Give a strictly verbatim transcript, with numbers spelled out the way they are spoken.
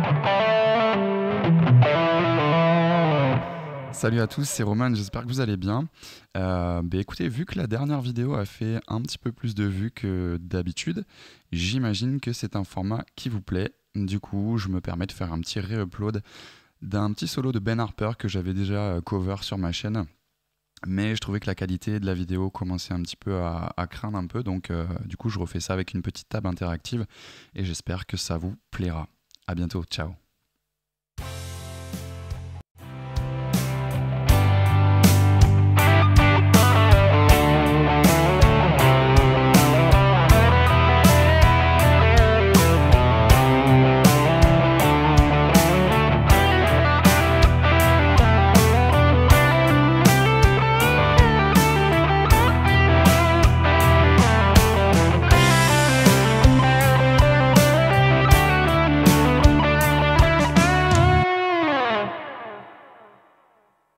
Salut à tous, c'est Roman, j'espère que vous allez bien. Euh, bah écoutez, vu que la dernière vidéo a fait un petit peu plus de vues que d'habitude, j'imagine que c'est un format qui vous plaît. Du coup, je me permets de faire un petit re-upload d'un petit solo de Ben Harper que j'avais déjà cover sur ma chaîne. Mais je trouvais que la qualité de la vidéo commençait un petit peu à, à craindre un peu, donc euh, du coup je refais ça avec une petite table interactive et j'espère que ça vous plaira. À bientôt, ciao.